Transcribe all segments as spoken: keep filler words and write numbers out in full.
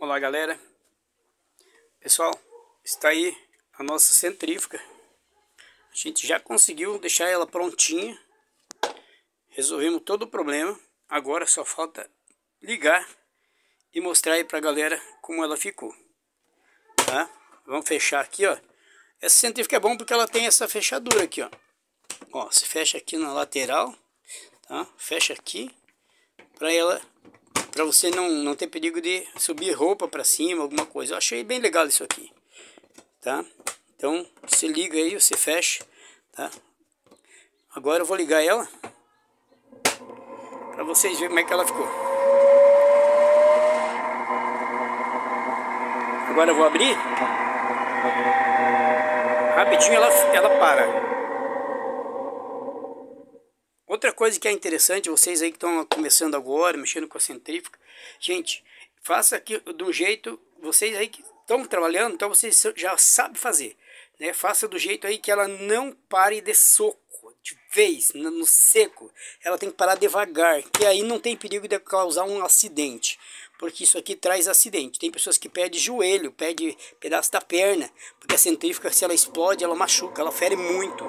Olá galera, pessoal, está aí a nossa centrífuga. A gente já conseguiu deixar ela prontinha, resolvemos todo o problema. Agora só falta ligar e mostrar aí pra galera como ela ficou, tá? Vamos fechar aqui, ó. Essa centrífuga é bom porque ela tem essa fechadura aqui, ó. Ó, se fecha aqui na lateral, tá? Fecha aqui para ela, para você não, não ter perigo de subir roupa para cima, alguma coisa. Eu achei bem legal isso aqui, tá? Então, você liga aí, você fecha, tá? Agora eu vou ligar ela para vocês verem como é que ela ficou. Agora eu vou abrir. Rapidinho ela, ela para. Outra coisa que é interessante, vocês aí que estão começando agora, mexendo com a centrífuga, gente, faça aqui do jeito, vocês aí que estão trabalhando, então vocês já sabem fazer, né? Faça do jeito aí que ela não pare de soco, de vez, no seco. Ela tem que parar devagar, que aí não tem perigo de causar um acidente, porque isso aqui traz acidente. Tem pessoas que perdem joelho, perdem pedaço da perna, porque a centrífuga, se ela explode, ela machuca, ela fere muito.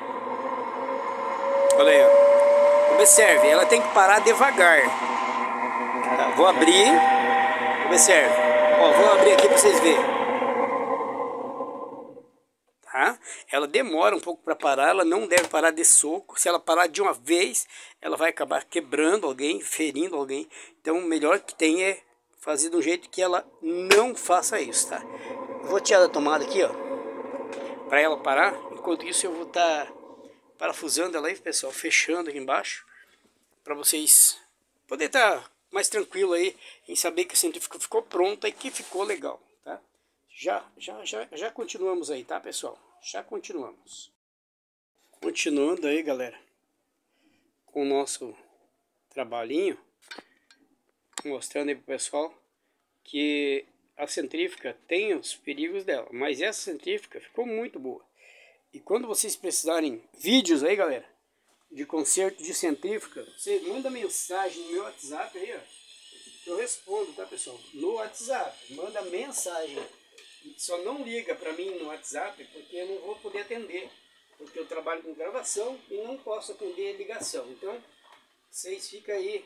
Olha aí, ó. Observe, ela tem que parar devagar. Tá, vou abrir. Observe. Ó, vou abrir aqui para vocês verem. Tá? Ela demora um pouco para parar, ela não deve parar de soco. Se ela parar de uma vez, ela vai acabar quebrando alguém, ferindo alguém. Então, o melhor que tem é fazer de um jeito que ela não faça isso, tá? Vou tirar da tomada aqui, ó, para ela parar. Enquanto isso, eu vou estar tá parafusando ela aí, pessoal, fechando aqui embaixo, para vocês poder estar tá mais tranquilo aí em saber que a centrífuga ficou pronta e que ficou legal, tá? Já, já, já, já continuamos aí, tá, pessoal? Já continuamos. Continuando aí, galera, com o nosso trabalhinho, mostrando aí pro pessoal que a centrífuga tem os perigos dela, mas essa centrífuga ficou muito boa. E quando vocês precisarem vídeos aí, galera, de conserto de centrífuga, você manda mensagem no meu WhatsApp aí, ó, que eu respondo, tá, pessoal? No WhatsApp, manda mensagem. Só não liga para mim no WhatsApp, porque eu não vou poder atender, porque eu trabalho com gravação e não posso atender ligação. Então, vocês ficam aí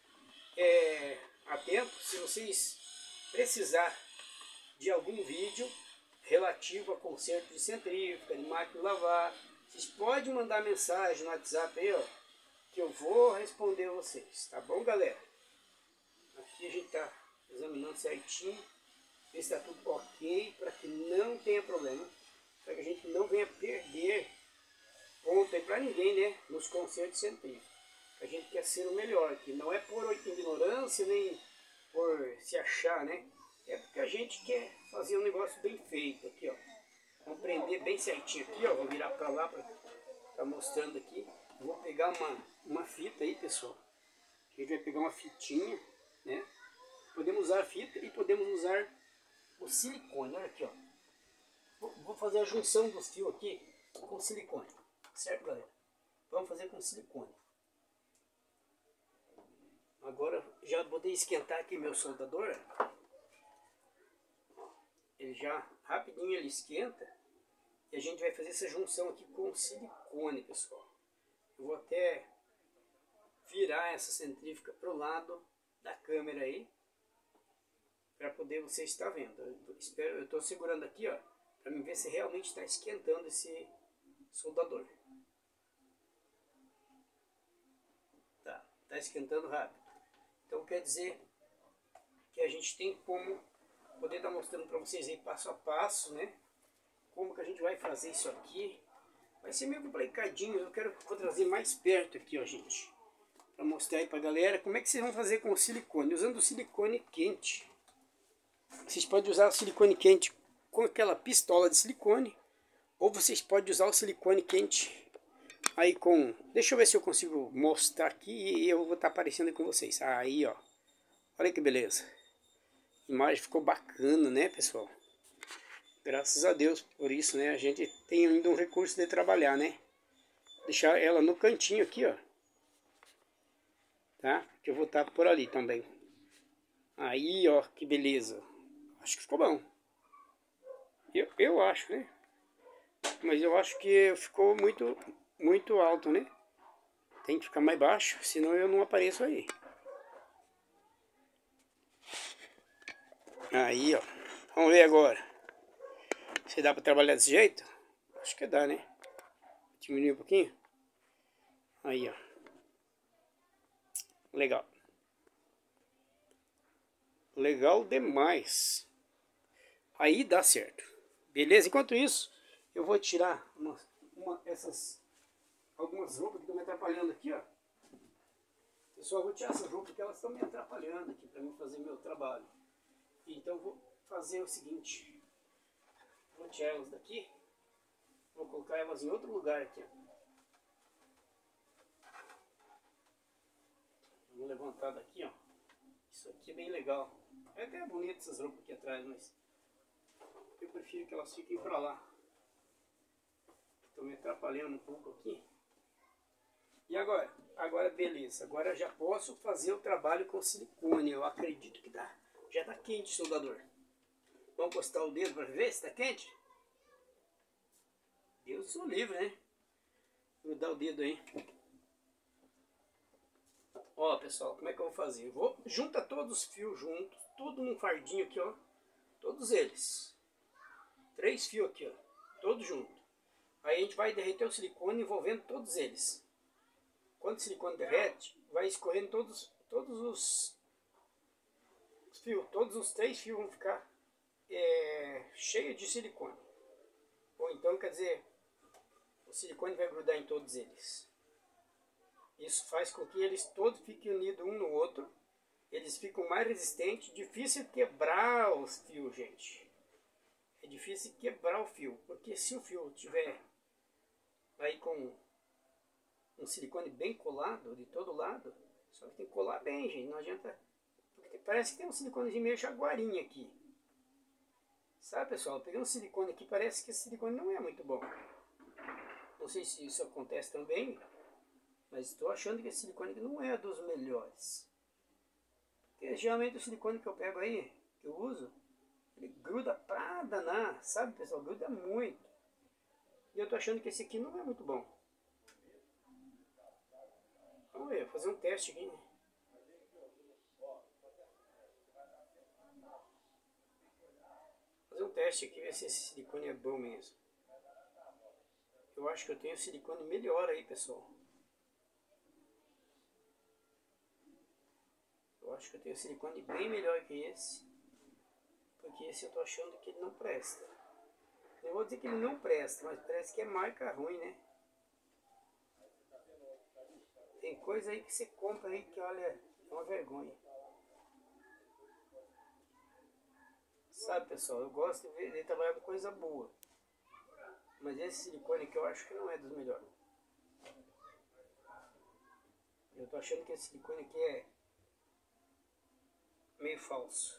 é, atentos, se vocês precisar de algum vídeo relativo a conserto de centrífuga, de máquina de lavar, vocês podem mandar mensagem no WhatsApp aí, ó, que eu vou responder vocês, tá bom, galera? Aqui a gente tá examinando certinho, ver se tá tudo ok, para que não tenha problema, para que a gente não venha perder ponto aí para ninguém, né, nos consertos de centrífuga. A gente quer ser o melhor, que não é por ignorância, nem por se achar, né? É porque a gente quer fazer um negócio bem feito aqui, ó. Vamos prender bem certinho aqui, ó. Vou virar para lá para tá mostrando aqui. Vou pegar uma, uma fita aí, pessoal. A gente vai pegar uma fitinha, né? Podemos usar a fita e podemos usar o silicone. Olha aqui, ó. Vou, vou fazer a junção dos fios aqui com silicone. Certo, galera? Vamos fazer com silicone. Agora já botei esquentar aqui meu soldador. Ele já, rapidinho ele esquenta. E a gente vai fazer essa junção aqui com silicone, pessoal. Eu vou até virar essa centrífuga para o lado da câmera aí, para poder você estar vendo. Eu espero, eu estou segurando aqui, ó, para me ver se realmente está esquentando esse soldador. Tá, tá esquentando rápido. Então quer dizer que a gente tem como poder estar mostrando para vocês aí passo a passo, né? Como que a gente vai fazer isso aqui. Vai ser meio complicadinho, eu quero vou trazer mais perto aqui, ó, gente. Para mostrar aí pra galera como é que vocês vão fazer com o silicone. Usando o silicone quente. Vocês podem usar o silicone quente com aquela pistola de silicone. Ou vocês podem usar o silicone quente aí com... Deixa eu ver se eu consigo mostrar aqui e eu vou estar aparecendo aí com vocês. Aí, ó. Olha que beleza. A imagem ficou bacana, né, pessoal? Graças a Deus por isso, né? A gente tem ainda um recurso de trabalhar, né? Deixar ela no cantinho aqui, ó. Tá? Que eu vou estar por ali também. Aí, ó, que beleza. Acho que ficou bom. Eu, eu acho, né? Mas eu acho que ficou muito, muito alto, né? Tem que ficar mais baixo, senão eu não apareço aí. Aí, ó. Vamos ver agora. Se dá pra trabalhar desse jeito? Acho que dá, né? Diminuir um pouquinho. Aí, ó. Legal. Legal demais. Aí dá certo. Beleza? Enquanto isso, eu vou tirar uma, uma, essas, algumas roupas que estão me atrapalhando aqui, ó. Pessoal, eu vou tirar essas roupas porque elas estão me atrapalhando aqui para mim fazer meu trabalho. Então eu vou fazer o seguinte. Vou tirar elas daqui. Vou colocar elas em outro lugar aqui, ó. Vou levantar daqui, ó. Isso aqui é bem legal. É até bonito essas roupas aqui atrás, mas eu prefiro que elas fiquem pra lá. Estou me atrapalhando um pouco aqui. E agora? Agora beleza. Agora já posso fazer o trabalho com silicone. Eu acredito que dá. Já tá quente o soldador. Vamos encostar o dedo para ver se tá quente? Deus sou livre, né? Vou dar o dedo aí. Ó, pessoal, como é que eu vou fazer? Eu vou juntar todos os fios juntos, tudo num fardinho aqui, ó. Todos eles. Três fios aqui, ó. Todos juntos. Aí a gente vai derreter o silicone envolvendo todos eles. Quando o silicone derrete, vai escorrendo todos, todos os, os fios. Todos os três fios vão ficar é, cheios de silicone. Ou então, quer dizer, o silicone vai grudar em todos eles. Isso faz com que eles todos fiquem unidos um no outro. Eles ficam mais resistentes. Difícil quebrar os fios, gente. É difícil quebrar o fio. Porque se o fio tiver aí com um silicone bem colado de todo lado, só que tem que colar bem, gente. Não adianta. Porque parece que tem um silicone de meio jaguarinho aqui. Sabe, pessoal? Eu peguei um silicone aqui. Parece que esse silicone não é muito bom. Não sei se isso acontece também. Mas estou achando que esse silicone aqui não é dos melhores. Porque geralmente o silicone que eu pego aí, que eu uso, ele gruda pra danar, sabe, pessoal? Gruda muito. E eu estou achando que esse aqui não é muito bom. Vamos ver, fazer um teste aqui. Fazer um teste aqui, ver se esse silicone é bom mesmo. Eu acho que eu tenho silicone melhor aí, pessoal. Eu acho que eu tenho silicone bem melhor que esse. Porque esse eu tô achando que ele não presta. Não vou dizer que ele não presta, mas parece que é marca ruim, né? Tem coisa aí que você compra aí que, olha, é uma vergonha. Sabe, pessoal, eu gosto de, ver, de trabalhar com coisa boa. Mas esse silicone aqui eu acho que não é dos melhores. Eu tô achando que esse silicone aqui é meio falso.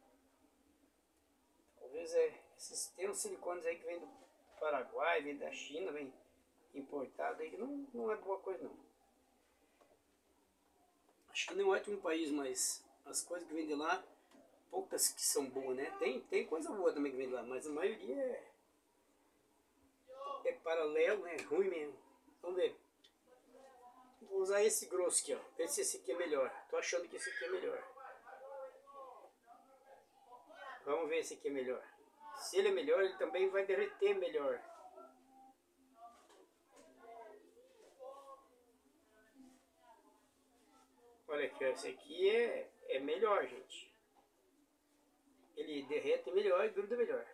Talvez é, esses, tem uns silicones aí que vem do Paraguai, vem da China, vem importado aí, que não, não é boa coisa não. Acho que não é de um país, mas as coisas que vêm de lá, poucas que são boas, né? Tem, tem coisa boa também que vem de lá, mas a maioria é, é paralelo, né? Ruim mesmo. Vamos ver. Vou usar esse grosso aqui, ó. Ver se esse aqui é melhor. Tô achando que esse aqui é melhor. Vamos ver se aqui é melhor. Se ele é melhor, ele também vai derreter melhor. Olha aqui, esse aqui é, é melhor, gente. Ele derrete melhor e gruda melhor.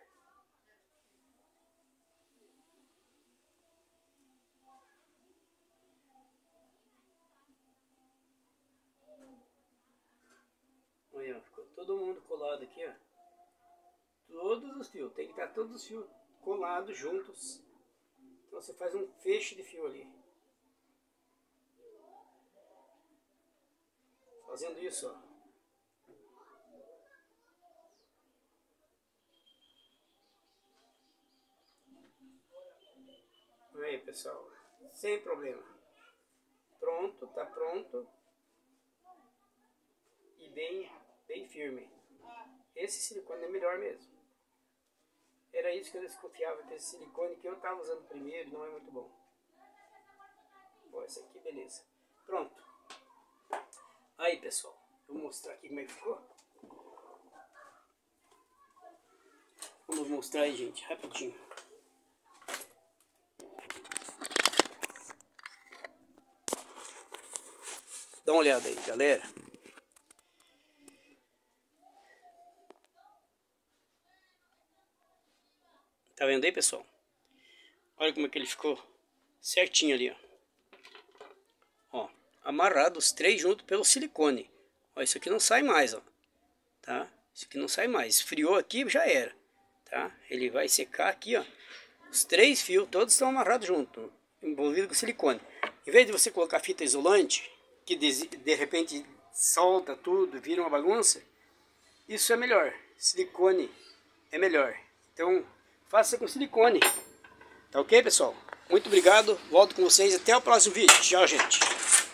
Olha, ficou todo mundo colado aqui, ó. Todos os fios, tem que estar todos os fios colados juntos. Então você faz um feixe de fio ali. Fazendo isso, ó. Aí, pessoal, sem problema. Pronto, tá pronto. E bem, bem firme. esse silicone é melhor mesmo. Era isso que eu desconfiava, que esse silicone que eu estava usando primeiro não é muito bom. Bom, esse aqui, beleza. Pronto. Aí, pessoal, eu vou mostrar aqui como é que ficou. Vamos mostrar aí, gente, rapidinho. Dá uma olhada aí, galera. Tá vendo aí, pessoal? Olha como é que ele ficou certinho ali, ó. Ó, amarrado os três juntos pelo silicone. Ó, isso aqui não sai mais, ó. Tá? Isso aqui não sai mais. Esfriou aqui, já era. Tá? Ele vai secar aqui, ó. Os três fios, todos estão amarrados juntos, envolvidos com silicone. Em vez de você colocar fita isolante, que de, de repente solta tudo, vira uma bagunça, isso é melhor. Silicone é melhor. Então, faça com silicone. Tá ok, pessoal? Muito obrigado. Volto com vocês até o próximo vídeo. Tchau, gente.